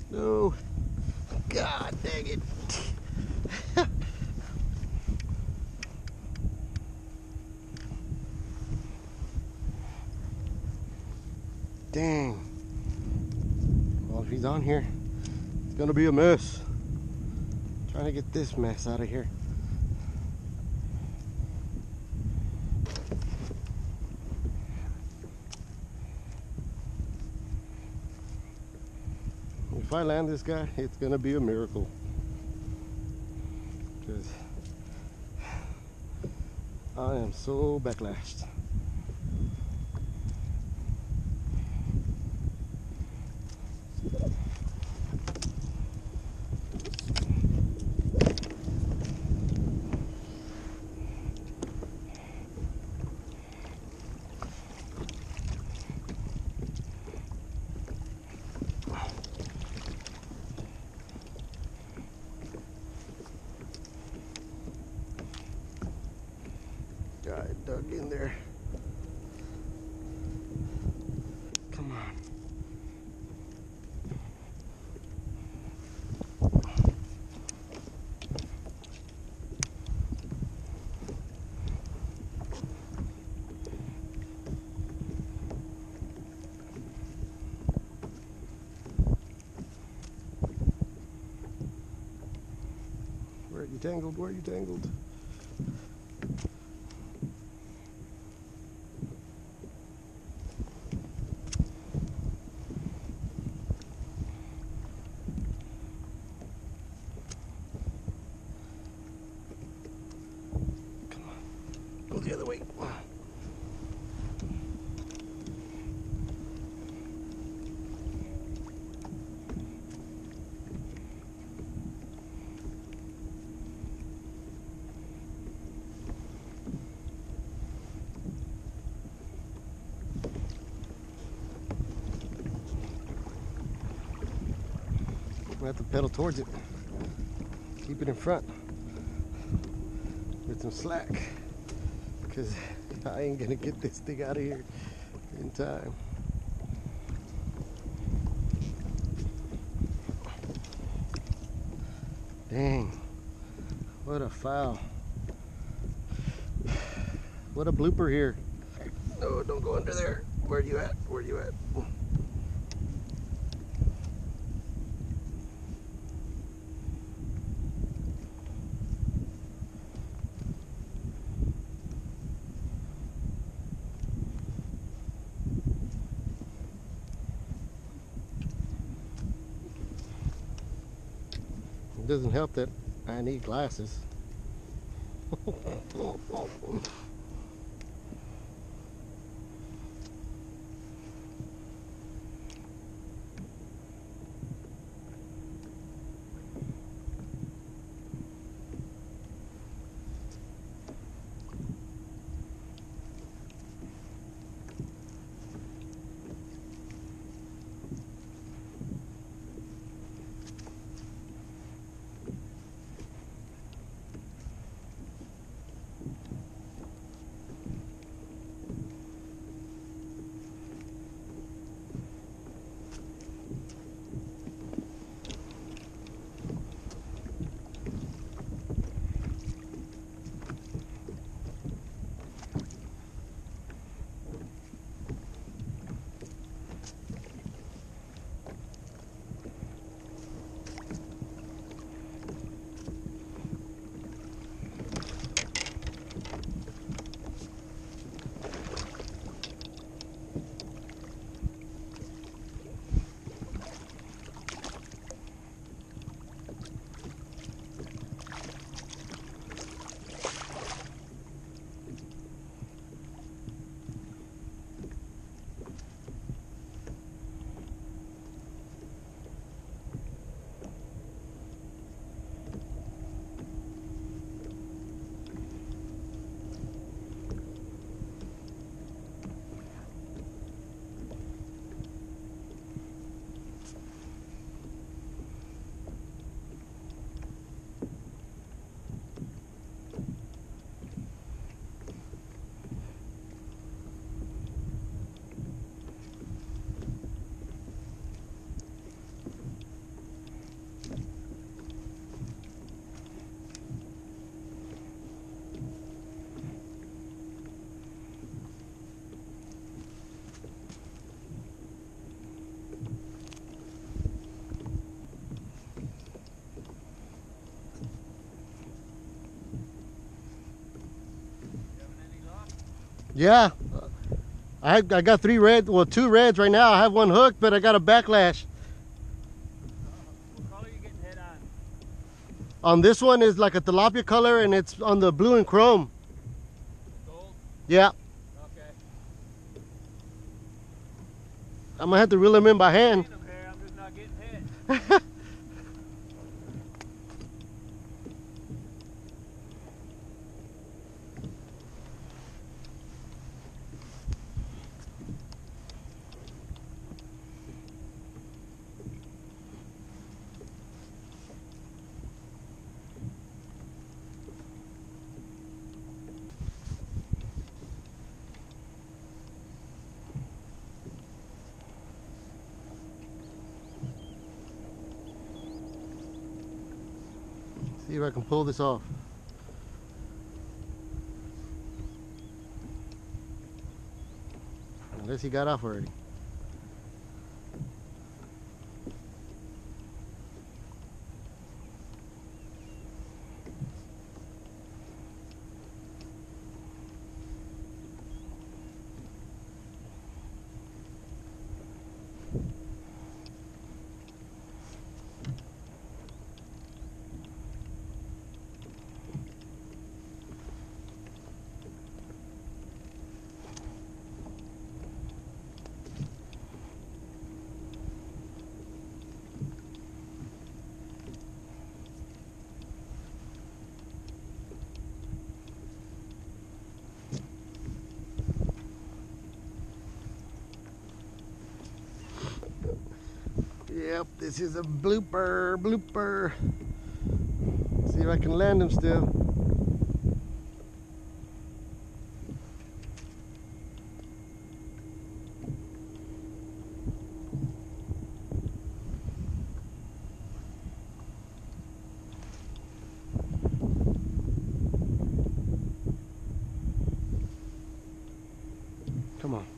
No. God dang it. Dang. Well, if he's on here, it's gonna be a mess. Trying to get this mess out of here. If I land this guy, it's gonna be a miracle. Because I am so backlashed. Guy dug in there. Come on. Where are you tangled? Where are you tangled? Go the other way. I have to pedal towards it. Keep it in front with some slack, because I ain't gonna get this thing out of here in time. Dang, what a foul. What a blooper here. No, don't go under there. Where are you at? Where are you at? It doesn't help that I need glasses. Yeah, I got 3 reds, well 2 reds right now. I have 1 hooked, but I got a backlash. What color are you getting hit on? On this one is like a tilapia color, and it's on the blue and chrome. Gold? Yeah. Okay. I'm gonna have to reel him in by hand. I'm here, I'm just not getting hit. See if I can pull this off. Unless he got off already. Yep, this is a blooper. See if I can land him still. Come on.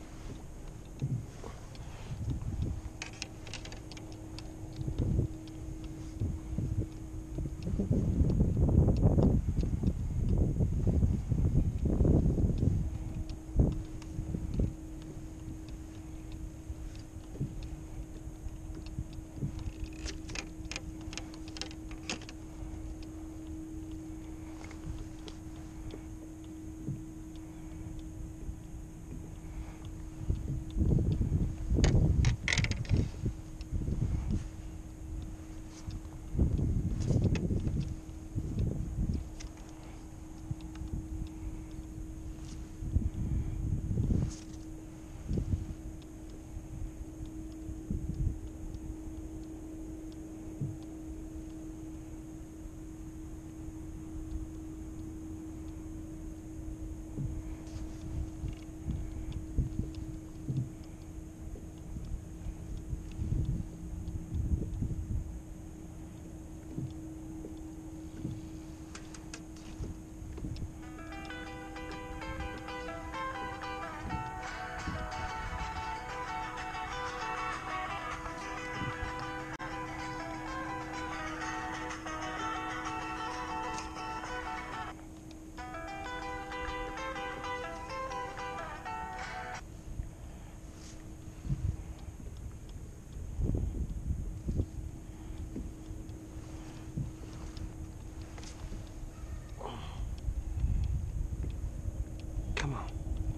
Come on.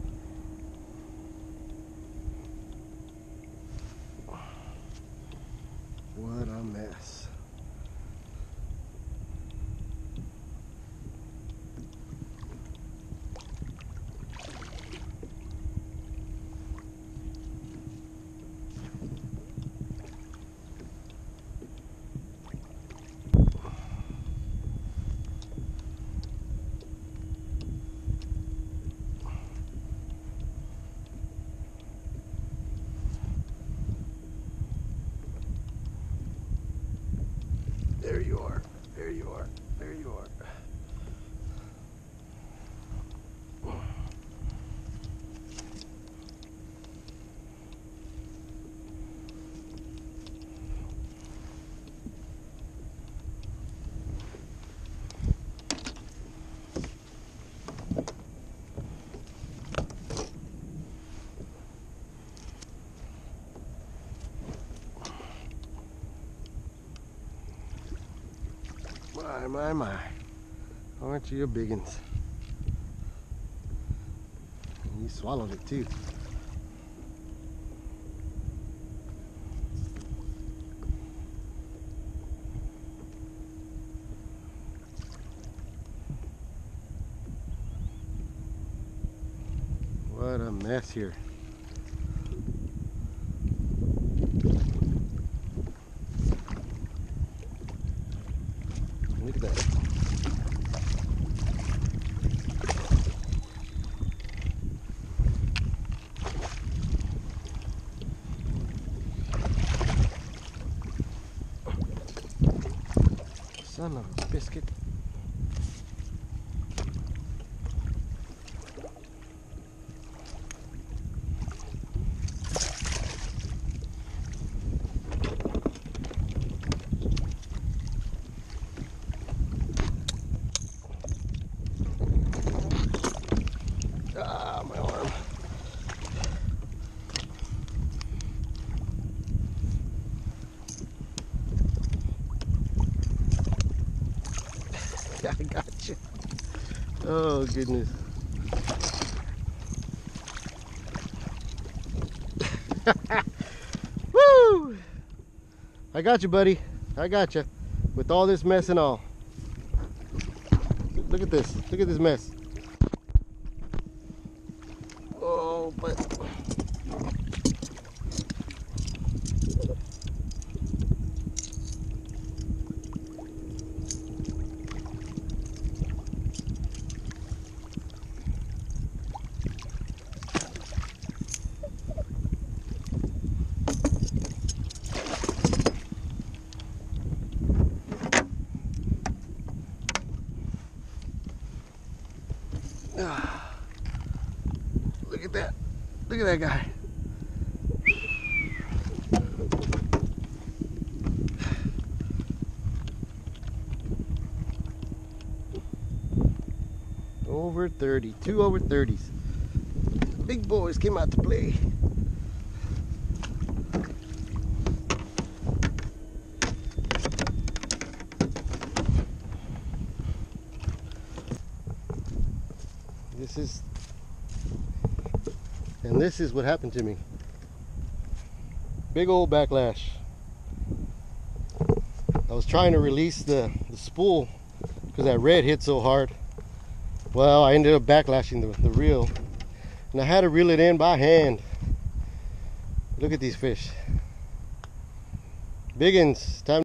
What a mess. There you are. There you are. There you are. My. Aren't you a biggins? You swallowed it too. What a mess here. Look at that. Son of a biscuit. Ah, my arm. I got you. Oh, goodness. Woo! I got you, buddy. I got you. With all this mess and all. Look at this. Look at this mess. Oh, but... Look at that. Look at that guy. Over 30. 2 over 30s. Big boys came out to play. This is what happened to me. Big old backlash. I was trying to release the spool because that red hit so hard. Well, I ended up backlashing the reel, and I had to reel it in by hand. Look at these fish. Biggins, time